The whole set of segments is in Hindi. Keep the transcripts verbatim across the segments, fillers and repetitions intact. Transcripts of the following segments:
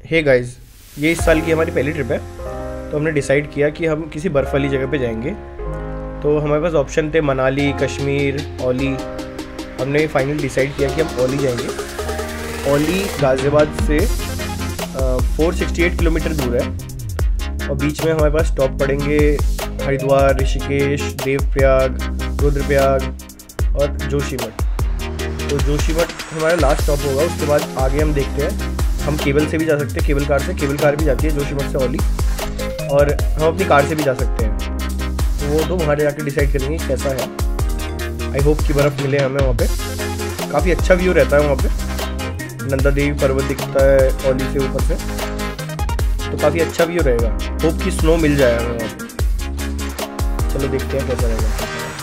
हे गाइस, ये इस साल की हमारी पहली ट्रिप है, तो हमने डिसाइड किया कि हम किसी बर्फ़ वाली जगह पे जाएंगे। तो हमारे पास ऑप्शन थे मनाली, कश्मीर, ओली। हमने फाइनल डिसाइड किया कि हम ओली जाएंगे। ओली गाज़ियाबाद से फोर सिक्सटी एट किलोमीटर दूर है और बीच में हमारे पास स्टॉप पड़ेंगे हरिद्वार, ऋषिकेश, देवप्रयाग, रुद्रप्रयाग और जोशीमठ। तो जोशीमठ हमारा लास्ट स्टॉप होगा। उसके बाद आगे हम देखते हैं, हम केबल से भी जा सकते हैं, केबल कार से। केबल कार भी जाती है जोशीमठ से ओली, और हम अपनी कार से भी जा सकते हैं। तो वो तो वहाँ जाके डिसाइड करेंगे कैसा है। आई होप कि बर्फ़ मिले हमें वहाँ पे। काफ़ी अच्छा व्यू रहता है वहाँ पे, नंदा देवी पर्वत दिखता है ओली से ऊपर से, तो काफ़ी अच्छा व्यू रहेगा। होप कि स्नो मिल जाए हमें वहाँ पे। चलो देखते हैं कैसा रहेगा।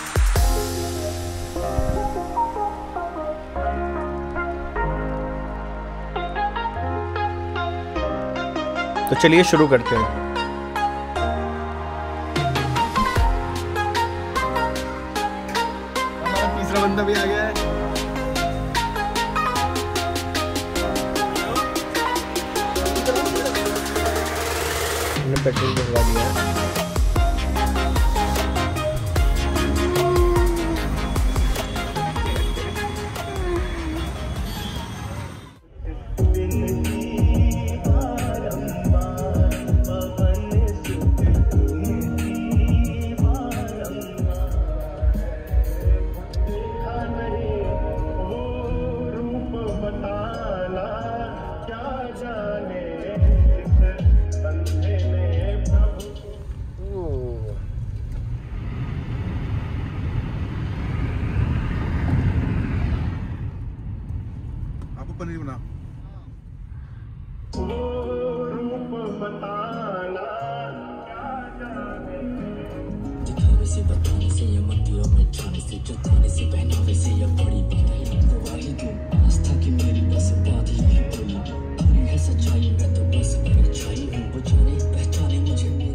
तो चलिए शुरू करते हैं। तीसरा बंदा भी आ गया है। हमने पेट्रोल भरवा दिया है। पनीर बना दिखाने से, बताने से या मंदिरों में जाने से, जताने से, पहनावे से या बड़ी बात तो वही तो आस्था की मेरी बस बात ही है बोली। अपनी है सच्चाई, मैं तो बस मेरी छाई हूँ। वो जाने पहचाने मुझे मेरे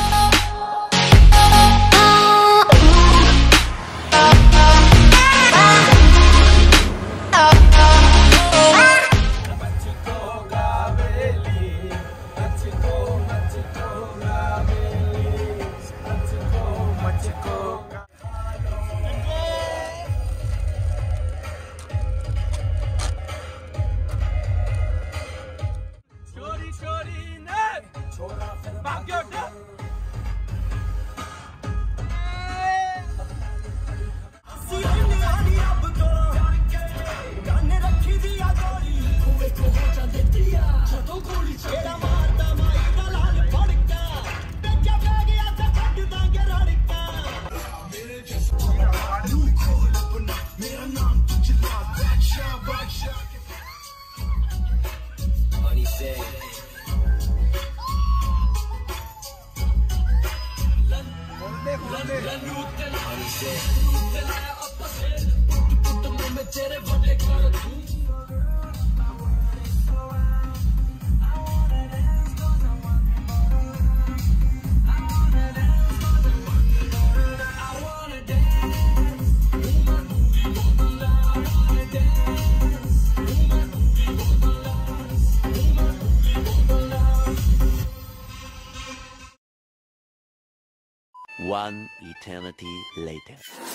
One eternity later.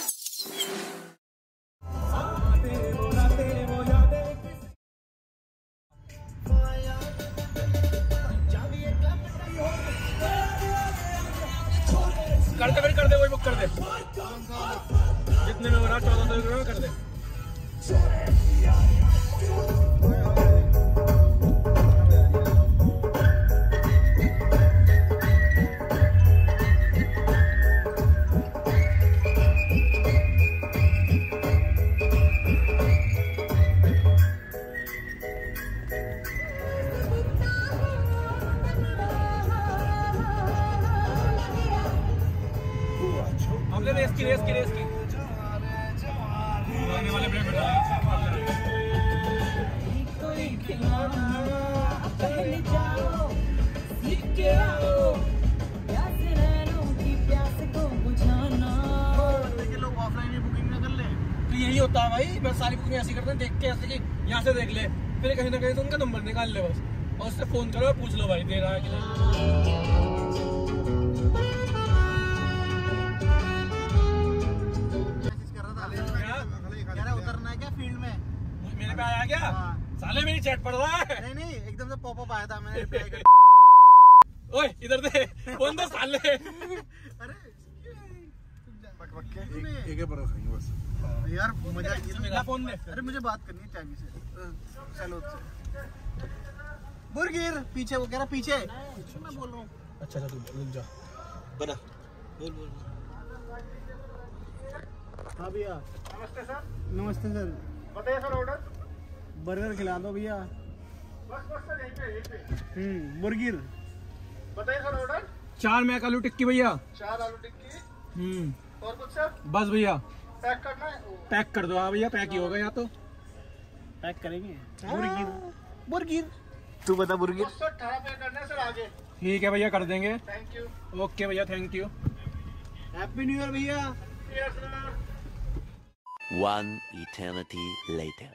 कर दे फिर कर दे वही बुक कर दे जितने में हो रहा चौदह सौ रुपये में कर दे। रेस की रेस की रेस की वाले ब्रेक तो यही होता है भाई, बस सारी बुकिंग ऐसी करते हैं, देख के ऐसे कि यहाँ से देख ले, फिर कहीं ना कहीं तो उनका नंबर निकाल ले बस। और उससे फोन करो पूछ लो भाई दे रहा है कि नहीं। उतरना है क्या फील्ड में? मेरे पे आया क्या? साले मेरी चैट पढ़ रहा है। नहीं नहीं एकदम से पॉपअप आया था, मैंने रिप्लाई कर। ओए इधर दे फोन दो साले। अरे एक ही बड़ा खाएंगे बस यार मजा मेरा फोन दे। अरे मुझे बात करनी है चाबी से, चलो से। बुरगिर पीछे, वो कह रहा पीछे, मैं बोल रहा हूँ। अच्छा अच्छा तू रुक जा। बना बोल बोल। हाँ भैया नमस्ते सर। नमस्ते सर, बताइए सर ऑर्डर। बर्गर खिला दो भैया। बस बस सर यहीं पे यहीं पे। हम्म बुरगिर। बताइए सर ऑर्डर। चार मैक आलू टिक्की भैया। चार आलू टिक्की हम्म और कुछ सर। बस भैया पैक करना है। पैक कर दो। हाँ भैया पैक ही होगा या तो पैक करेंगे। बुरगिर बुरगिर तू बता बुरगिर। सर अठारह पे करना है सर आगे। ठीक है भैया कर देंगे। Thank you. ओके भैया thank you. Happy new year भैया। Yes sir. One eternity later.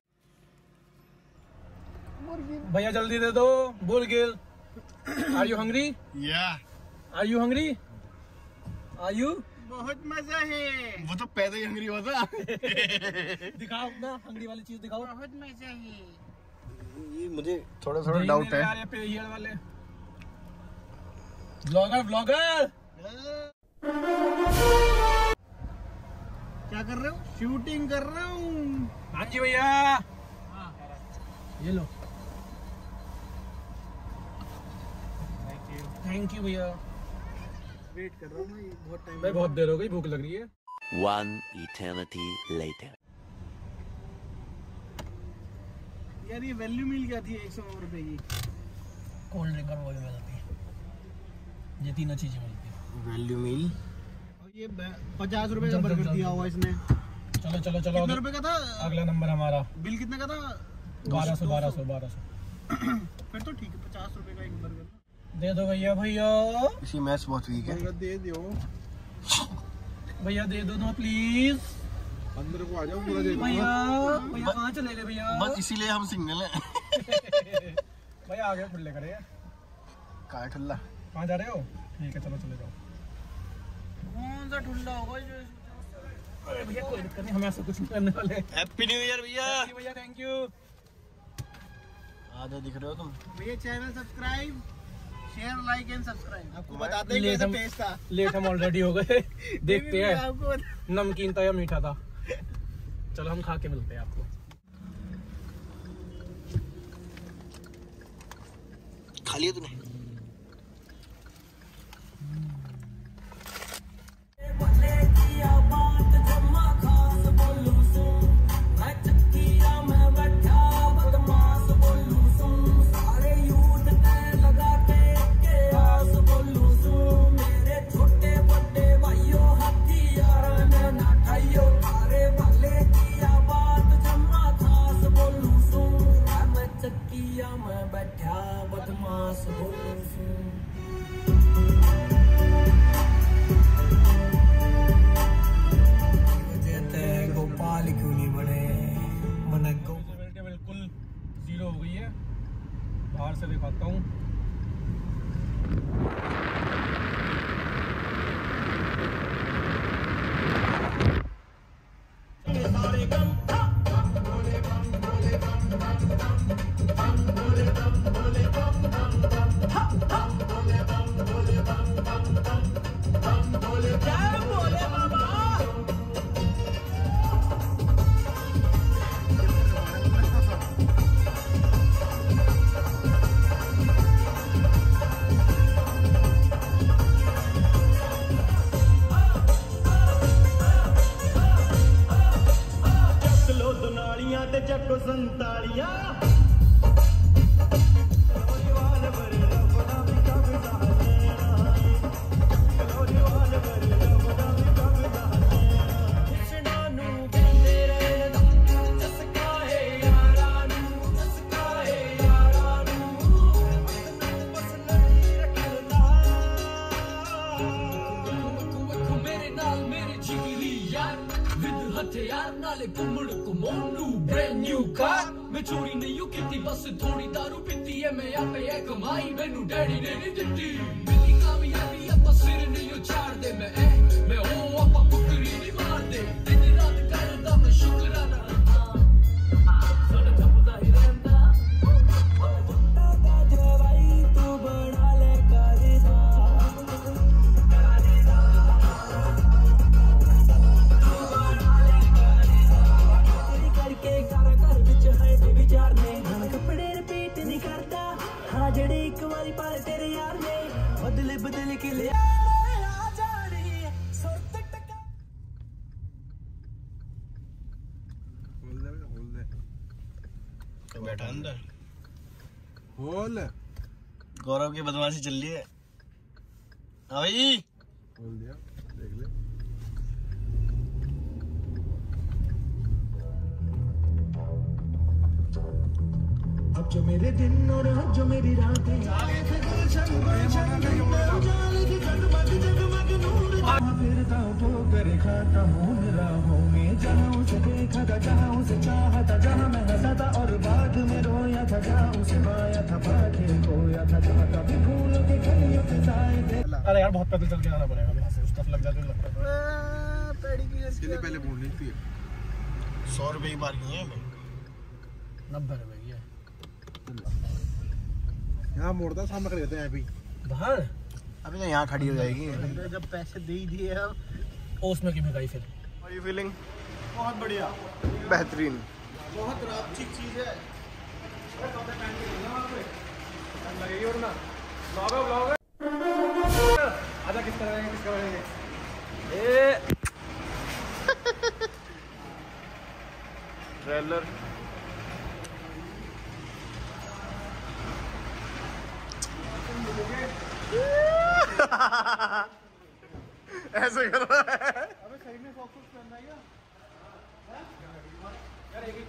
भैया जल्दी दे दो बुरगिर। Are you hungry? या are you hungry? Are you? बहुत मजा है। वो तो पैदा ही हंगरी हुआ था। दिखाओ अपना हंग्री वाली चीज दिखाओ। बहुत मजा है। ये मुझे थोड़ा थोड़ा डाउट है। यार ये पेरियर वाले ब्लॉगर ब्लॉगर क्या कर रहे हो? शूटिंग कर रहा हूँ। हाँ जी भैया ये लो। थैंक यू भैया। वेट कर रहा हूँ मैं, बहुत टाइम। भाई बहुत देर हो गई भूख लग रही है। One eternity later. यार ये वैल्यू मिल गया थी एक सौ रुपए की। कोल्ड ड्रिंक और वो भी मिलती है। ये तीनों चीजें मिलती है। Value meal. और ये पचास रुपए का बर्गर दिया हुआ इसने। चलो चलो चलो कितने रुपए का था? अगला नंबर हमारा बिल कितने का था? बारह सौ बारह सौ बारह सौ। फिर तो ठीक है, पचास रुपए का एक बर्गर। दे दो भैया भैया इसकी मैथ्स बहुत वीक है। बर्गर दे दो भैया दे दो ना प्लीज। अंदर को आ जाओ पूरा दे दो। भैया भैया कहाँ चले गए भैया? बस इसीलिए हम सिग्नल हैं। भैया आ गए खुले करे। कहाँ है ठुल्ला? कहाँ जा रहे हो? ठीक है चलो चले जाओ। कौन सा ठुल्ला होगा जो? अरे भैया कोई दिक्कत नहीं, हमें ऐसा कुछ नहीं करने वाले। हैप्पी न्यू ईयर भैया। भैया थैंक यू। आधा दिख रहे हो तुम। भैया channel subscribe, share, like and subscribe. आपको बताते हैं लेट कैसे हम टेस्ट था। लेट हम ऑलरेडी हो गए। देखते हैं आपको बता- नमकीन था या मीठा था। चलो हम खा के मिलते हैं आपको। खा लिया तूने? बिल्कुल जीरो हो गई है। बाहर से दिखाता हूँ। जको संतालिया हथियार नाले कुमड़ कुमोंडू ब्रांड न्यू कार मैं चोरी नहीं हूँ कितनी बस थोड़ी दारू पीती है मैं यहाँ पे है कमाई मैनू डैडी ने नहीं दिती मेरी कामयाबी अब सिर नहीं उछाड़ दे मैं ए मैं ओ आपा पुकरी नहीं मार दे दिन रात करदा मैं शुक्राना साडा जपदा ही रहंदा मुंडा दा जवाई तू बड़ा ले करदा जड़े एक बारी पाले तेरे यार ने बदले बदले के ले आ जाड़ी सोत टका बोल दे बोल दे तो बैठा अंदर बोल गौरव की बदमाशी चल रही है हाँ भाई बोल दिया देख ले अब जो मेरे दिन और अब जो मेरी रातें फिरता ठोकर खाता हूँ राहों में जहाँ उसे देखा था जहाँ उसे चाहा था जहाँ मैं हंसा था और बाद में रोया था जहाँ उसे पाया था पाके खोया था जहाँ कभी फूलों के कलियों के साए थे। अरे यार बहुत पैदल चल के जाना पड़ेगा यहाँ से उस लग जाते लगता है इसके लिए पहले बोल रही थी सौ रुपए की पार्किंग है नब्बे रुपए की है यहाँ मोड़ता सामने खड़े रहते हैं अभी बाहर अभी तो यहाँ खड़ी हो जाएगी जब पैसे दे ही दिए अब उसमें की महंगाई फिर How are you feeling? बहुत बढ़िया बेहतरीन बहुत अच्छी चीज है आजा किस तरह किस करेंगे ट्रेलर ऐसे कर रहा है अबे सही में सॉक्स पहन रहा है यार एक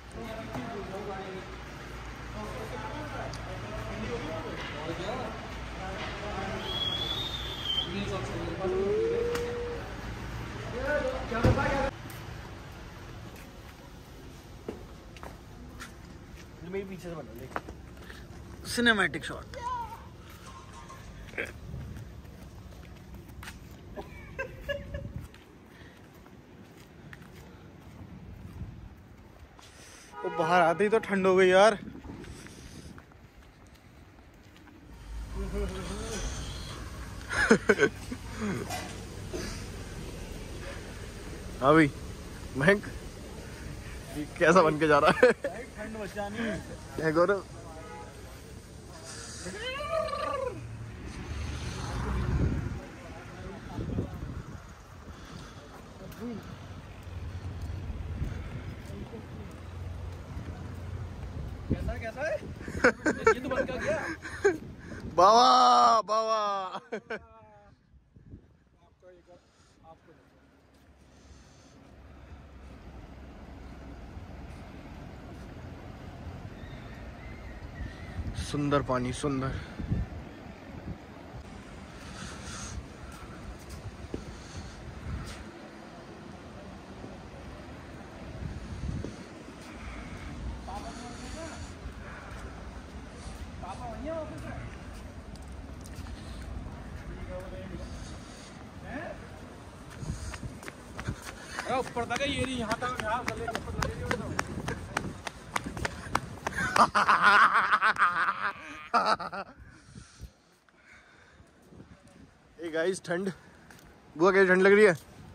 मेरे पीछे से बना देख सिनेमैटिक शॉट तो बाहर आते ही तो ठंड हो गई यार हाँ भाई महंग कैसा बन के जा रहा है ठंड बचानी है गौरव कैसा कैसा है ये तो बन का गया बावा बावा सुंदर पानी सुंदर ऊपर तक ये नहीं यहाँ तक यहाँ ए गाइस ठंड बुआ कैसी ठंड लग रही है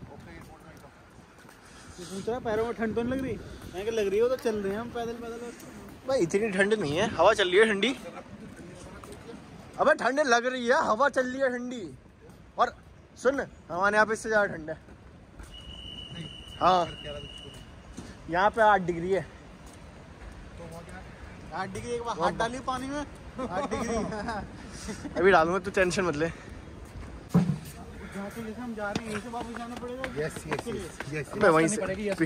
पूछ रहा पैरों में ठंड तो नहीं लग रही मैं क्या लग रही हो तो चल रहे हैं हम पैदल पैदल भाई इतनी ठंड नहीं है हवा चल रही है ठंडी अबे ठंड लग रही है हवा चल रही है ठंडी और सुन हमारे यहाँ पे इससे ज़्यादा ठंड है हाँ यहाँ पे आठ डिग्री है आठ डिग्री एक बार हाथ डाली पानी में आठ डिग्री अभी डालूंगा तू टेंशन मत ले जहाँ से जैसे हम जा रहे हैं यहीं से वापस जाना पड़ेगा यस यस यस यस अबे वहीं से पड़ेगी पी,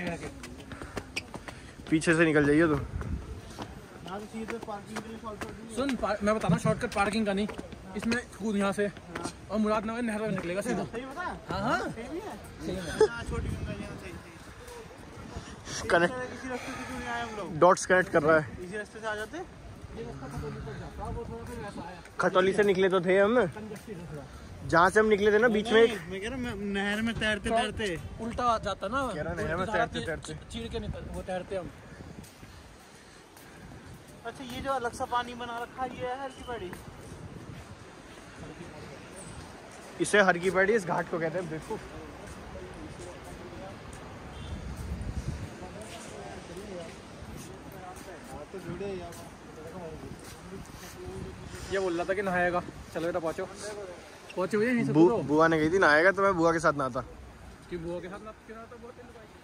पीछे से निकल जाइए तो यहाँ से सीधे पार्किंग के लिए शॉर्टकट सुन मैं बता रहा हूँ शॉर्टकट पार्किंग का नहीं इसमें कूद यहाँ से और मुरादनगर नहर में निकलेगा सीधा सही बता हाँ हाँ सही है छोटी गंगा यहाँ सही कनेक्ट किसी रास्ते से क्यों नहीं आए हम लोग? डॉट्स कनेक्ट कर रहा है। इसी रास्ते से आ जाते। ये रास्ता खतौली तक जाता है, वो थोड़ा सा वैसा है, खटौली से निकले तो थे हम, कंजस्टेड है थोड़ा। जहाँ से हम निकले थे ना बीच में एक मैं कह रहा हूँ नहर में तैरते तैरते उल्टा जाता ना, कह रहा नहर में उल्टी धारा तैरते- तैरते। ची- चीड़ के निकल वो तैरते हम। अच्छा ये जो अलग सा पानी बना रखा है ये है हर की पड़ी। इसे हर की पैड़ी इस घाट को कहते हैं बेवकूफ। तो जुड़े यार। ये बोल रहा था कि नहाएगा, चलो बेटा पहुंचो पहुंचे हुए यहीं से बु, तो बुआ ने कही थी नहाएगा तो मैं बुआ के साथ नहाता। कि बुआ के साथ ना क्यों ना, तो बहुत तेल लगाई।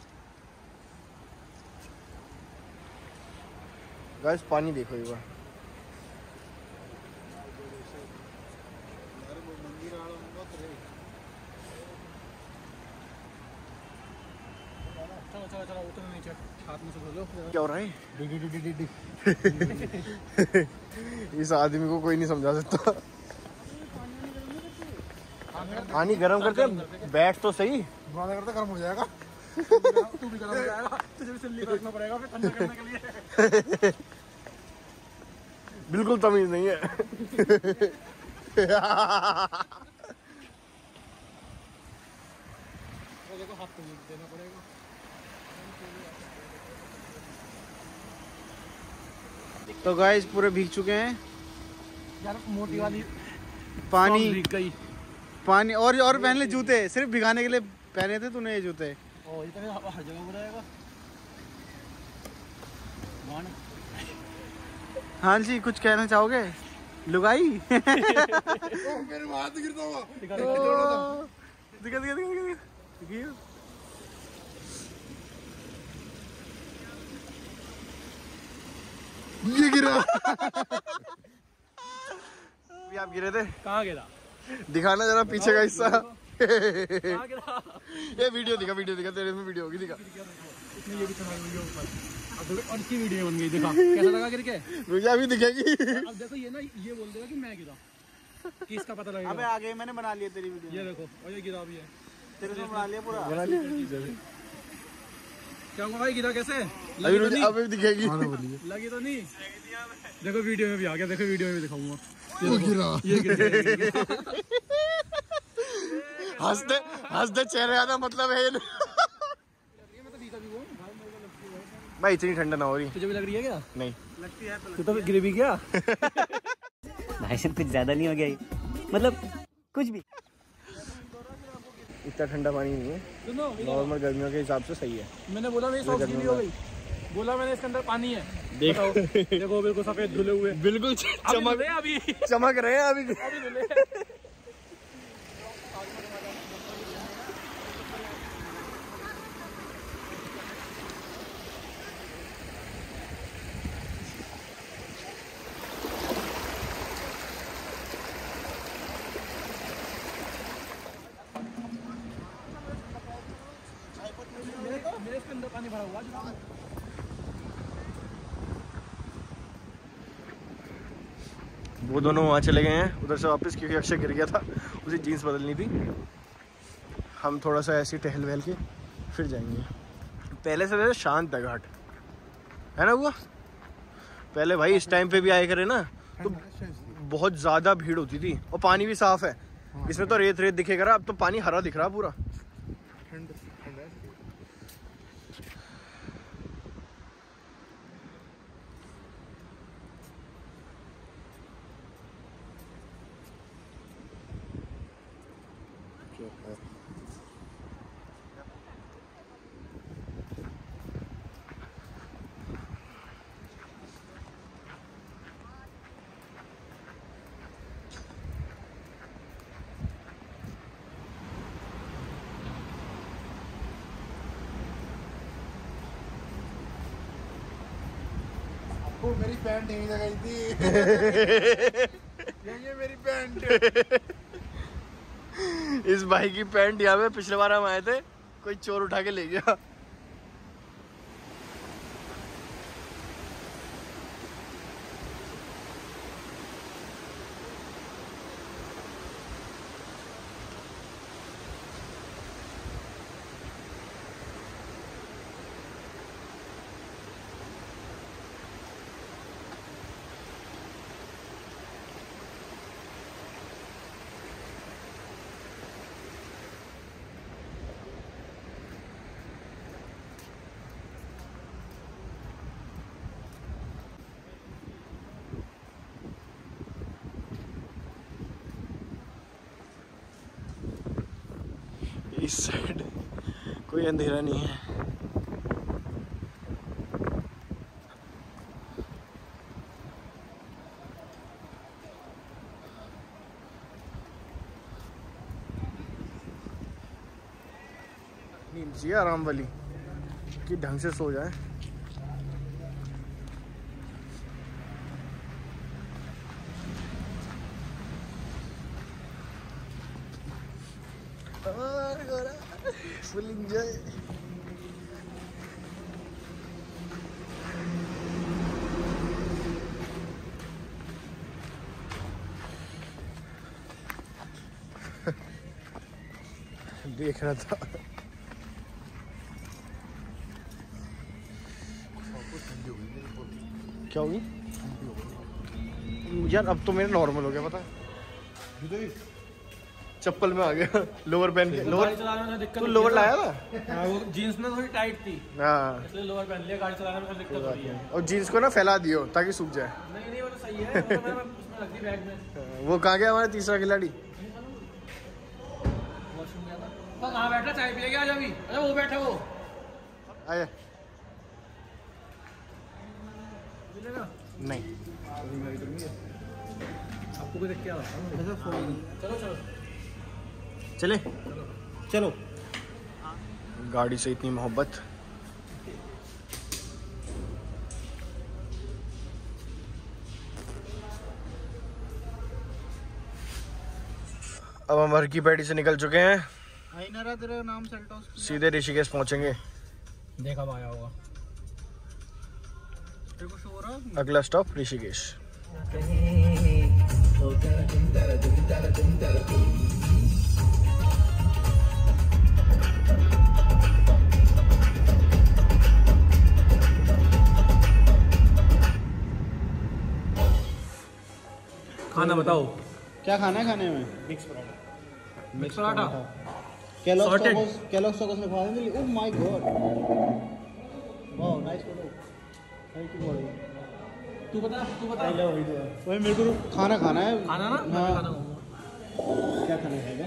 गाइस पानी देखो एक बार। चलो चलो चलो उतर नीचे, हाथ में से धो लो। क्या हो रहा है? इस आदमी को कोई नहीं समझा सकता। पानी गर्म करते हैं, बैठ तो सही। बंद करते गर्म हो जाएगा। तू भी गर्म हो जाएगा, तुझे भी सिल्ली रखना पड़ेगा फिर ठंडा करने के लिए। बिल्कुल तमीज नहीं है। वो देखो हाथ तो देना पड़ेगा। तो गाइस पूरे भीग चुके हैं। यार मोटी वाली पानी भीग गई। पानी और और पहन ले जूते, सिर्फ भिगाने के लिए पहने थे तूने ये जूते। ओ ये तो हर जगह हो जाएगा। मान हाँ जी कुछ कहना चाहोगे लुगाई? मेरे हाथ गिरता हुआ दिखा दिखा दिखा दिखा दिखा दिखा। ये गिरा। अभी आप गिरे थे, कहाँ गिरा? दिखाना जरा पीछे का हिस्सा। कहाँ गिरा? ये वीडियो दिखा, वीडियो दिखा, तेरे में वीडियो होगी, दिखा। इसने ये भी सुना वीडियो ऊपर। अब देखो और इसकी वीडियो बन गई, देखा कैसा लगा गिर के। मुझे अभी दिखेगी। अब देखो ये ना ये बोल देगा कि मैं गिरा, कि इसका पता लगेगा। अबे आगे मैंने बना लिया तेरी वीडियो। ये देखो और ये गिरा भी है, तेरे से बना लिया पूरा। बना लिया। क्या हुआ भाई, गिरा कैसे? अभी लगी तो रुक- नहीं? अभी दिखेगी। लगी तो नहीं? देखो वीडियो में भी आ गया, देखो वीडियो में भी दिखाऊंगा। ये वो देखो, गिरा। ये गिर गया, ये गिर गया। हंसते हंसते चेहरे आना मतलब है। भाई इतनी ठंडा ना हो रही। तुझे भी लग रही है क्या? नहीं लगती है तो तू तो गिर भी गया। भाई साहब कुछ ज्यादा नहीं हो गया ये? मतलब कुछ भी। इतना ठंडा पानी नहीं है, सुनो नॉर्मल गर्मियों के हिसाब से सही है। मैंने बोला मेरी सॉक्स गीली हो गई, बोला मैंने इसके अंदर पानी है। देखो देखो बिल्कुल सफेद धुले हुए, बिल्कुल अभी चमक धुले अभी चमक रहे हैं अभी। अभी धुले। मेरे इसके अंदर पानी भरा हुआ है। वो दोनों वहाँ चले गए हैं उधर से वापस, क्योंकि अक्षय गिर गया था, उसे जीन्स बदलनी थी। हम थोड़ा सा ऐसे टहल वहल के फिर जाएंगे। पहले से ज़्यादा शांत है घाट, है ना? हुआ पहले भाई इस टाइम पे भी आए करे ना तो बहुत ज़्यादा भीड़ होती थी, और पानी भी साफ़ है। इसमें तो रेत रेत दिखेगा, अब तो पानी हरा दिख रहा पूरा। वो मेरी पैंट यहीं लगाई थी। ये मेरी पैंट। इस भाई की पैंट यहाँ पे पिछले बार हम आए थे, कोई चोर उठा के ले गया। इस साइड कोई अंधेरा नहीं है। नींद चाहिए आराम वाली कि ढंग से सो जाए। Full enjoy. देख रहा था क्या होगी यार। अब तो मेरा नॉर्मल हो गया पता है। चप्पल में आ गया लोअर पहन के। लोअर चलाने में दिक्कत तू लोअर लाया था? हाँ, वो जीन्स में थोड़ी टाइट थी हाँ इसलिए लोअर पहन लिया। गाड़ी चलाने में दिक्कत हो रही है। और जीन्स को ना फैला दियो ताकि सूख जाए। नहीं नहीं वो तो सही है। वो तो मैं उसमें रख दी बैग में। वो कहाँ गया हमारा तीसरा खिलाड़ी? वॉशरूम गया था। कहाँ बैठा चाय पिएगा आज अभी? अरे वो बैठा वो आया नहीं आपको भी देख के आ रहा। चलो चलो चले चलो। गाड़ी से इतनी मोहब्बत। अब हम हर की पैड़ी से निकल चुके हैं। तेरा नाम सेल्टोस सीधे ऋषिकेश पहुंचेंगे। देखा आया होगा। देखो शो हो रहा। अगला स्टॉप ऋषिकेश। खाना बताओ क्या खाना है खाने में? Mix paratha. Mix paratha Kellogg's Chocos Kellogg's Chocos में खा देंगे। Oh my god wow nice photo. Thank you buddy. तू बता तू बता। वही मेरे को तो खाना खाना है। खाना ना मैं हाँ। खाना खाऊंगा। क्या खाना खाएगा?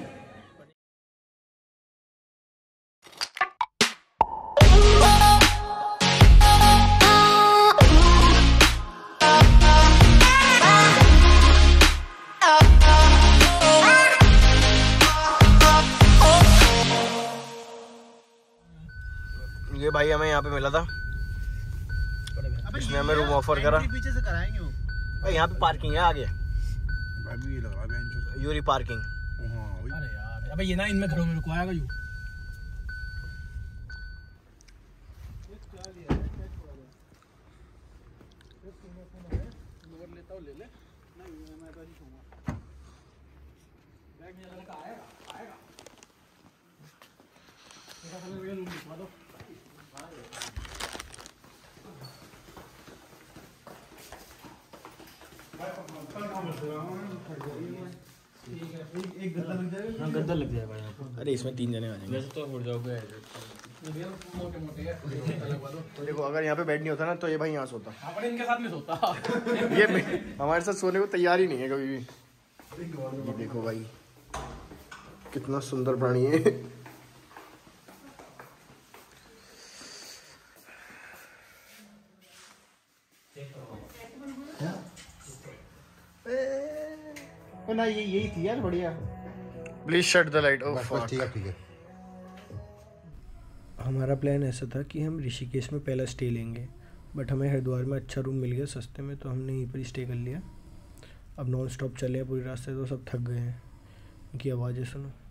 ये भाई हमें यहाँ पे मिला था। इसने हमें रूम ऑफर करा। पीछे से कराएंगे वो। भाई यहाँ पे पार्किंग है आगे। अभी ये लगा बेंच। Yuri parking. हां अरे यार अबे ये ना इनमें घरों में रुकवाएगा यू। लोअर लेता हूं ले ले। नहीं मैं तो नहीं छूंगा। बैग में लगा आएगा आएगा। मेरा हमें ये रूम दिखा दो। एक गद्दा लग जाएगा। हां गद्दा लग जाएगा यहां पर। अरे इसमें तीन जने आ जाएंगे। वैसे तो उड़ जाओगे। मोटे मोटे है लगवा दो। तो देखो अगर यहाँ पे बेड नहीं होता ना तो ये भाई यहाँ सोता। अपन इनके साथ नहीं सोता। ये हमारे साथ सोने को तैयार ही नहीं है कभी भी। ये देखो भाई कितना सुंदर प्राणी है। ना ये यही थी यार बढ़िया। Please shut the light. ठीक है ठीक है। हमारा प्लान ऐसा था कि हम ऋषिकेश में पहला स्टे लेंगे, बट हमें हरिद्वार में अच्छा रूम मिल गया सस्ते में, तो हमने यहीं पर ही स्टे कर लिया। अब नॉन स्टॉप चले हैं पूरी रास्ते, तो सब थक गए हैं। इनकी आवाज़ें सुनो।